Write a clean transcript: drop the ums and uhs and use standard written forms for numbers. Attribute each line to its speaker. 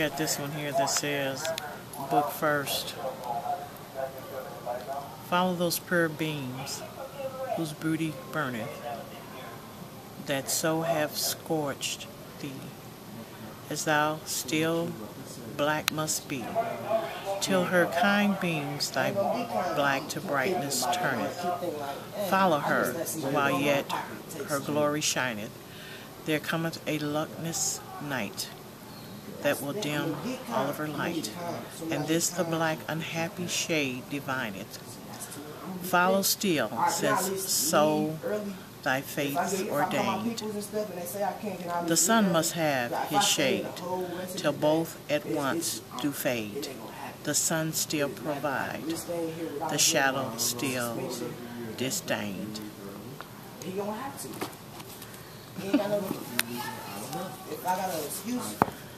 Speaker 1: at this one here that says, book first. Follow those pure beams whose beauty burneth, that so have scorched thee, as thou still black must be, till her kind beams thy black to brightness turneth. Follow her, while yet her glory shineth. There cometh a luckless night, that will dim all of her light, and this the black unhappy shade divineth. Follow still, since so thy fate's ordained. The sun must have his shade, till both at once do fade. The sun still provide, the shadow still disdained.
Speaker 2: He don't have to. He ain't got no, if I got an excuse,